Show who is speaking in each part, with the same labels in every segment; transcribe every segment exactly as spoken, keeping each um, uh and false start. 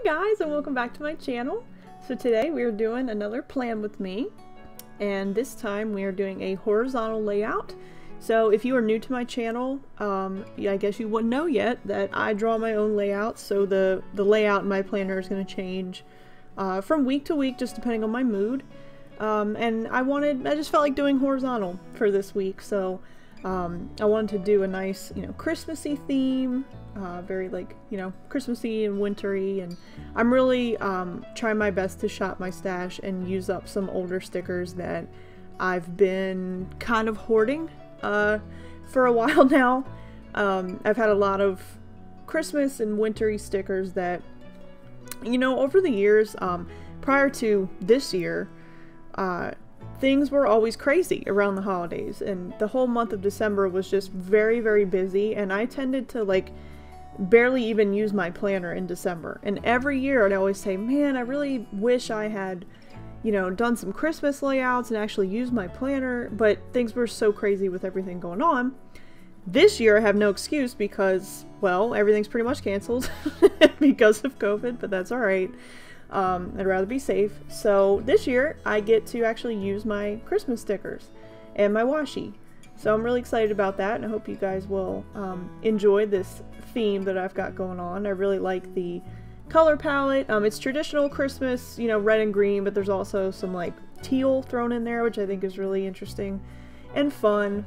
Speaker 1: guys, and welcome back to my channel. So today we are doing another plan with me, and this time we are doing a horizontal layout. So if you are new to my channel, um, I guess you wouldn't know yet that I draw my own layouts, so the, the layout in my planner is going to change uh, from week to week just depending on my mood. Um, and I wanted, I just felt like doing horizontal for this week, so um, I wanted to do a nice, you know, Christmassy theme. Uh, very like, you know, Christmassy and wintry, and I'm really um, trying my best to shop my stash and use up some older stickers that I've been kind of hoarding uh, for a while now. Um, I've had a lot of Christmas and wintry stickers that, you know, over the years, um, prior to this year, uh, things were always crazy around the holidays, and the whole month of December was just very, very busy, and I tended to like barely even use my planner in December. And every year I'd always say, man, I really wish I had, you know, done some Christmas layouts and actually used my planner, but things were so crazy with everything going on. This year I have no excuse because, well, everything's pretty much canceled because of COVID, but that's alright. Um, I'd rather be safe. So this year I get to actually use my Christmas stickers and my washi. So I'm really excited about that, and I hope you guys will um, enjoy this theme that I've got going on. I really like the color palette. Um, it's traditional Christmas, you know, red and green, but there's also some like teal thrown in there, which I think is really interesting and fun.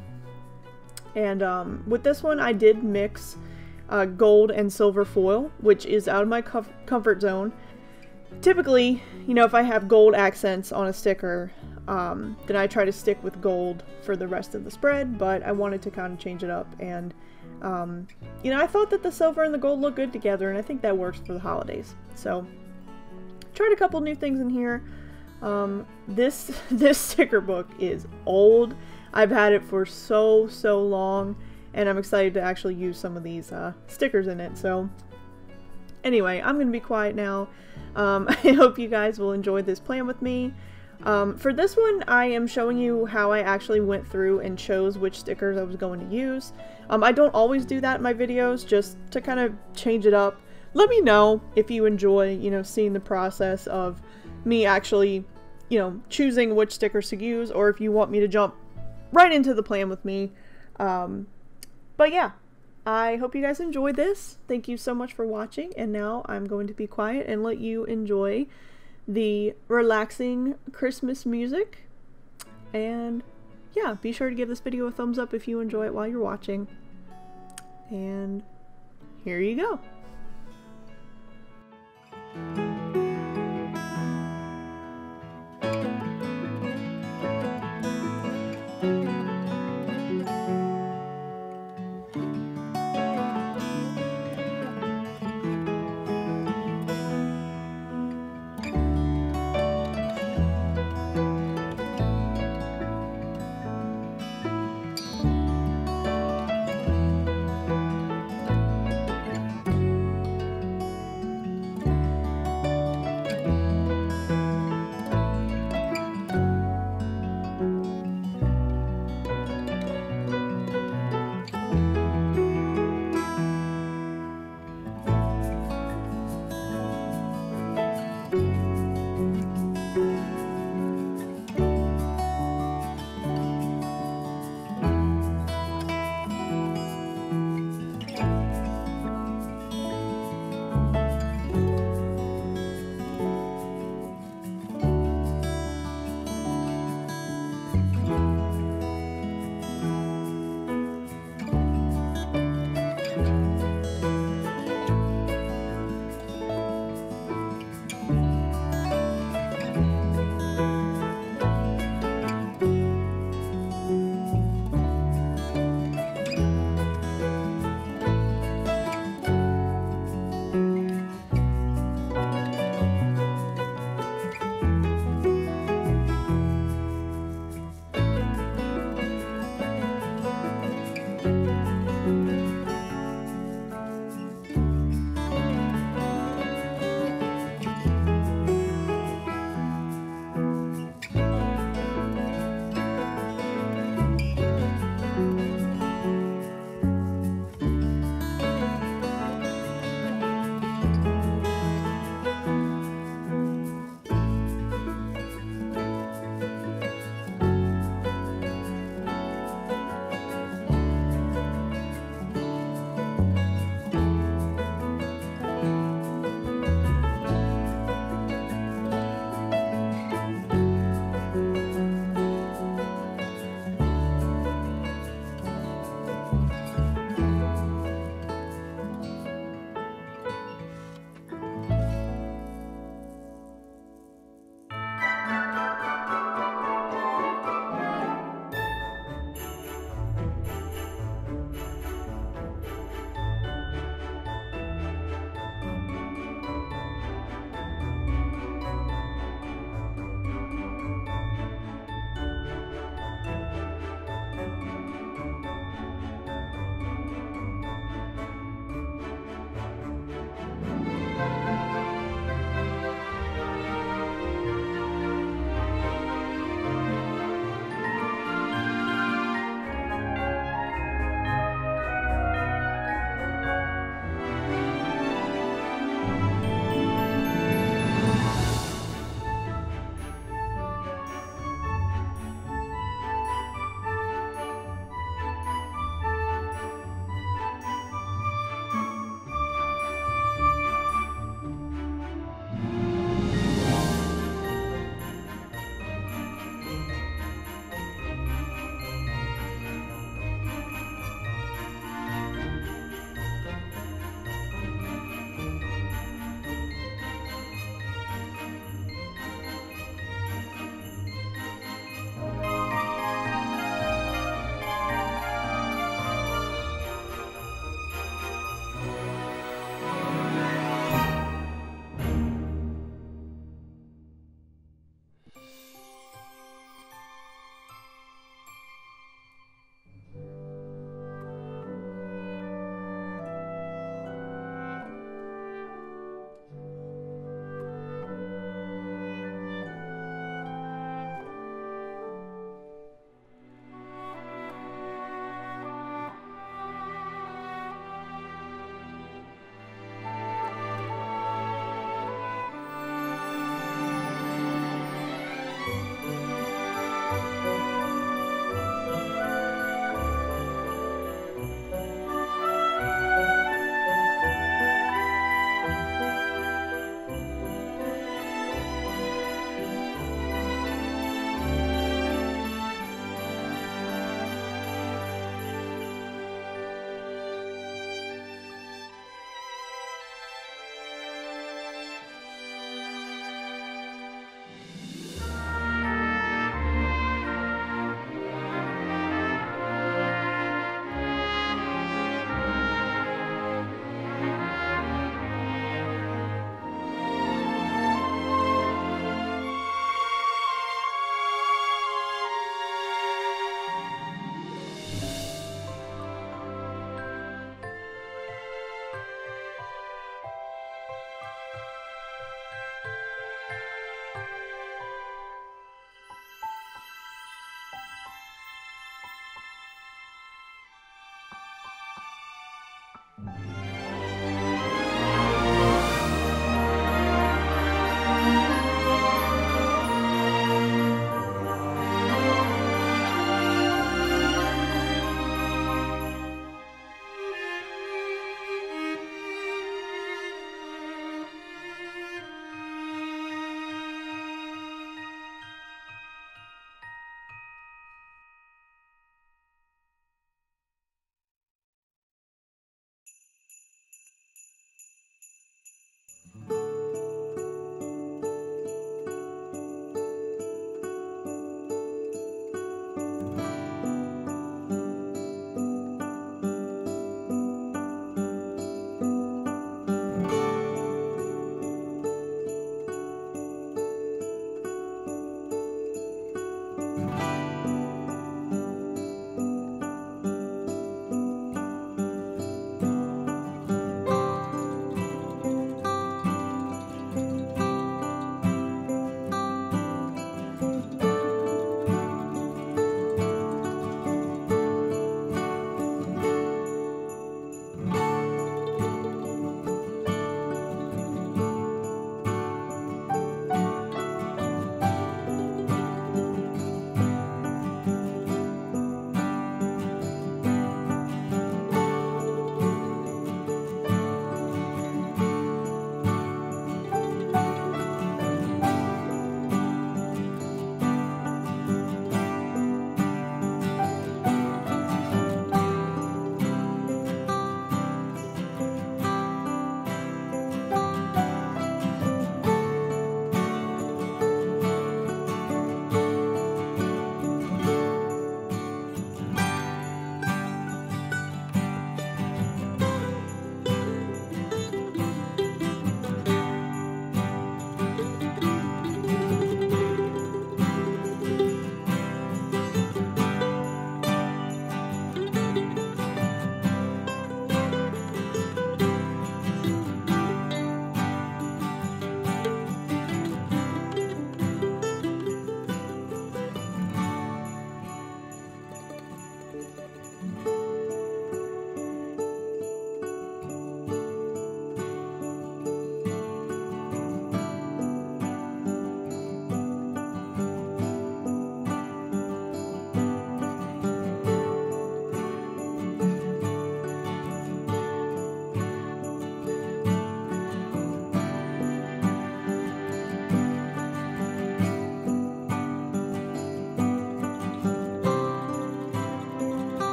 Speaker 1: And um, with this one, I did mix uh, gold and silver foil, which is out of my com comfort zone. Typically, you know, if I have gold accents on a sticker, um, then I try to stick with gold for the rest of the spread, but I wanted to kind of change it up, and um, you know, I thought that the silver and the gold look good together, and I think that works for the holidays. So tried a couple new things in here. Um, this this sticker book is old. I've had it for so so long, and I'm excited to actually use some of these uh, stickers in it. So anyway, I'm gonna be quiet now. Um, I hope you guys will enjoy this plan with me. Um, for this one, I am showing you how I actually went through and chose which stickers I was going to use. Um, I don't always do that in my videos, just to kind of change it up. Let me know if you enjoy, you know, seeing the process of me actually, you know, choosing which stickers to use, or if you want me to jump right into the plan with me. Um, but yeah, I hope you guys enjoyed this. Thank you so much for watching, and now I'm going to be quiet and let you enjoy the relaxing Christmas music. And yeah, be sure to give this video a thumbs up if you enjoy it while you're watching. And here you go.